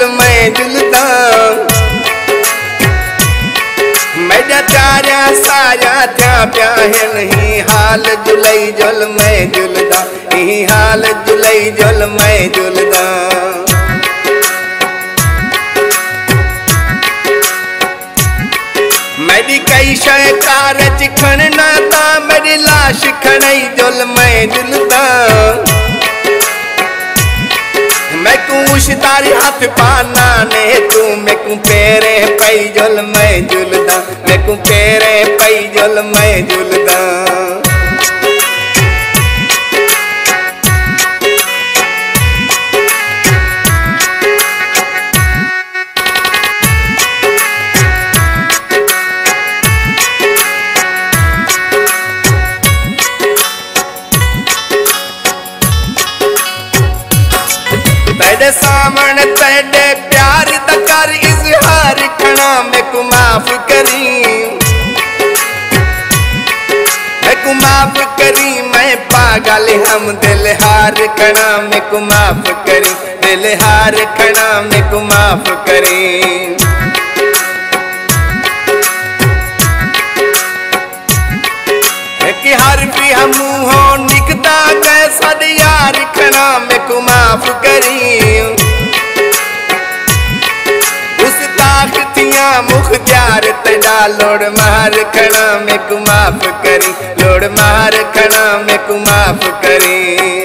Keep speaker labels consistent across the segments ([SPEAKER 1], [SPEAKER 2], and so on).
[SPEAKER 1] जुल मैं जुलदा मेरा चारा सारा था प्याहे नहीं हाल जुलई जुल मैं जुलदा ही हाल जुलई जुल मैं जुलदा मेरी कई शय कारज खणना ता मेरी लाश खणई जुल मैं जुलदा मैं कुछ तारी हाथ पाना ने तू मैं को पेरे पई जुल मैं जुलदा मैं को पेरे पई जुल मैं जुलदा तेरे सामने तेरे प्यार दा कर इजहार खना मैं को माफ करी मैं को माफ करी मैं पागल हम दिल हार खना मैं को माफ करी दिल हार खना मैं को माफ करी कि हर भी हम हो निकता गए सारे यार खना मैं को माफ करी उस ताकतियां मुख्तियार तेरा लोड़ मार खना मैं को माफ करी लोड़ मार खना मैं को माफ करी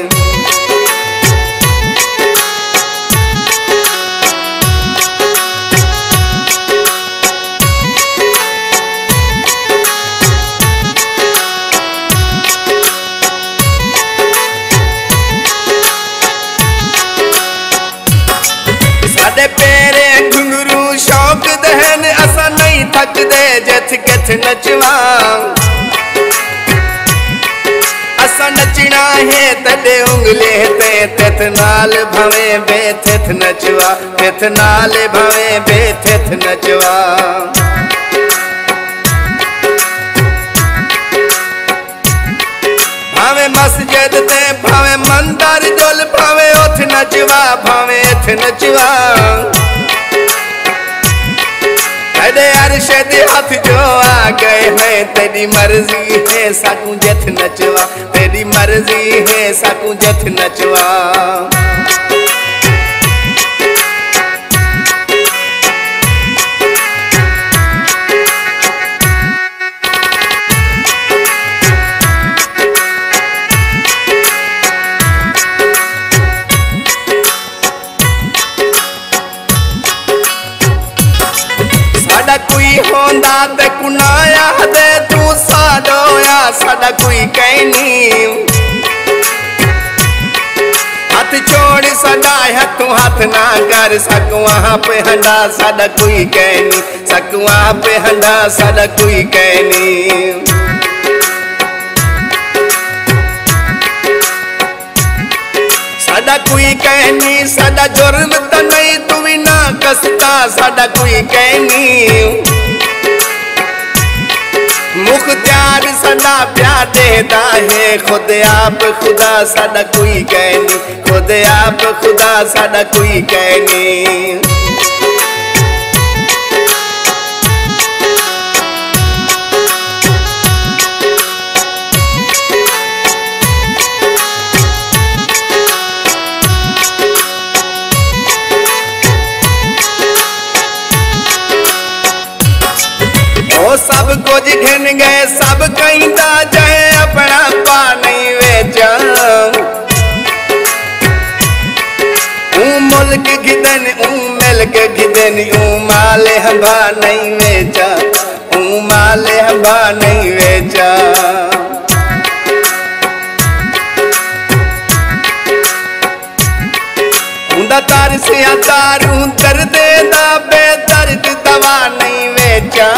[SPEAKER 1] पेरे घुंगरू शौक दहन असा नहीं थक दे जथ कथ नचवा असा नचना है तड़े उंगले ते तिथ नाल भवे बेथिथ नचवा तिथ नाल भवे बेथिथ नचवा भावे मस्जिद ते भावे मंदिर जुल भावे उठ नचवा भावे इथ नचवा तेरे अरशद हाथ जो आ गए हैं तेरी मर्जी है साकू जथ नचवा तेरी मर्जी है साकू जथ नचवा साडा कोई होंदा ते कुनाया दे तू साडोया साडा कोई कहनी हाथ छोड़ साडा हाथ हाथ ना कर सकू वहां पे हंडा साडा कोई कहनी सकू वहां पे हंडा साडा कोई कहनी साडा कोई कहनी साडा जुर्म तो नहीं तू भी ना कसता साडा कोई कहनी मुख्तियार साडा प्यार देता है खुद आप खुदा साडा कोई कहनी खुद आप खुदा साडा कोई कहनी सब कुछ घिन गए सब कहता जाए अपना पा नहीं वेचा मुल्क गिदन मिलक गिदन माले हंबा नहीं वेचा माले हंबा नहीं वेचा तार से तारू दर्द दा बेदर्द दवा नहीं वेचा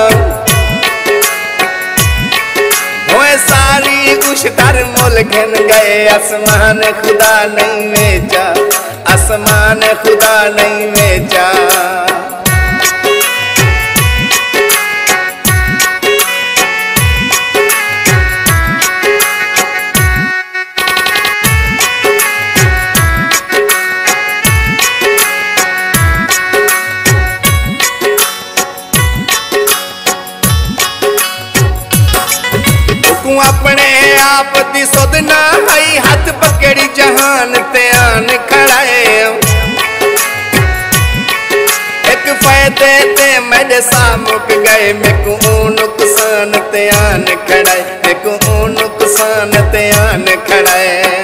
[SPEAKER 1] सारी कुछ दर मुल घिन गए आसमान खुदा नहीं वेचा आसमान खुदा नहीं वेचा लगते ते मेरे सामुक गए मेको नुकसान ते आन खड़ाए मेको नुकसान ते आन खड़ाए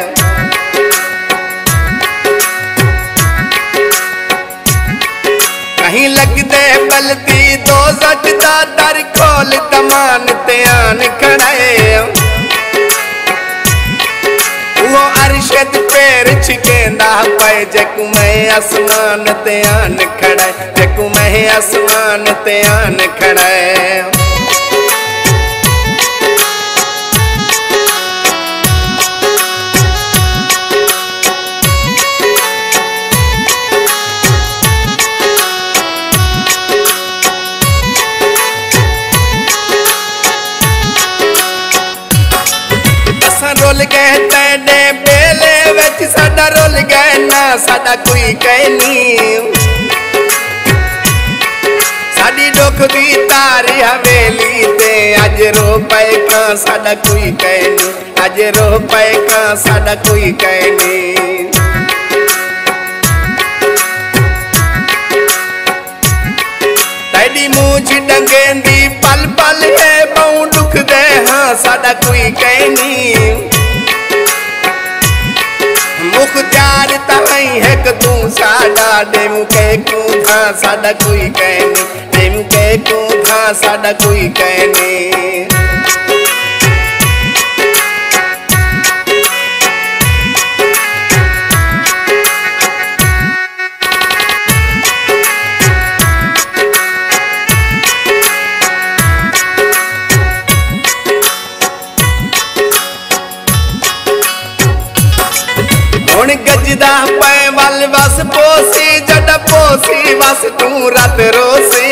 [SPEAKER 1] कहीं लगते बलती दो सजदा दर खोल तमान ते आन खड़ाए वो अरशद पैर छिकेंदा पे जकू मैं आसमान ते आन खड़ा जकू मैं आसमान ते आन खड़ा रोल गए तेरे बेले विच साडा रोल गए ना साडा कोई कहनी साडी दुख दी तारी हवेली ते अज रो पे का साडा कोई कहनी अज रो पे का साडा कोई कहनी तेरी मूछ डंगेंदी पल पल है बहु दुख दे हाँ साडा कोई कहनी मुख्तार ताई है कि तू साडा डेमू के को था साडा कोई कहनी डेमू के को था साडा कोई कहनी गजदा पै वल बस पोसी जड पोसी बस तू रात रोसी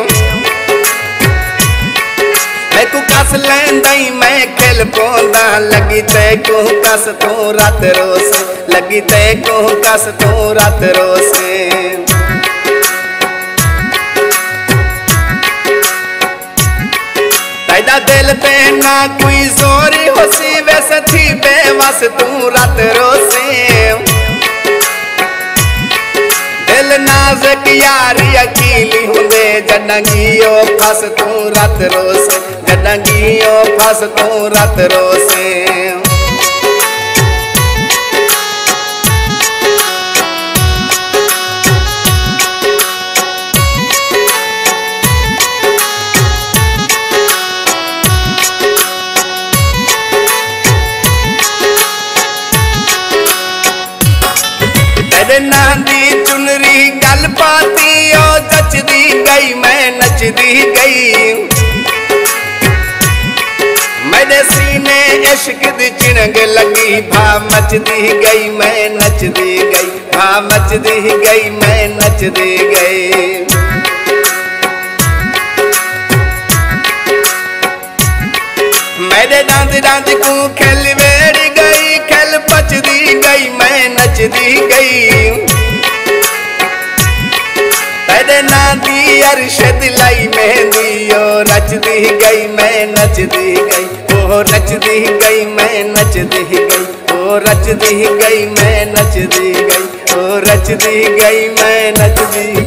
[SPEAKER 1] तू कस लैंदई मैं खेल पौंदा लगी ते को कस तू रात रोसी लगी ते को कस तू रात रोसी तेरा दिल पे ना कोई जोरी होसी वैसे थी बेवस तू रात रोसी दिल नाज़ुक यारी अकीली हुंदे जडंगियो फस तू रात रोसी जडंगियो फस तू रात रोसी नांदी चुनरी गल पाती ओ जचदी गई मैं नचदी गई मेरे सीने इश्क दी चिणग लगी भा मचदी गई मैं नचदी गई भा मचदी गई मैं नचदी गई मेरे डांद डांद को खेल वेड़ गई खेल पचदी गई मैं नचदी गई तेरे नादी अरशद लाई मेहंदी ओ रचदी गई मैं नचदी गई ओ रचदी गई मैं नचदी गई ओ रचदी गई मैं नचदी गई ओ रचदी गई मैं नचदी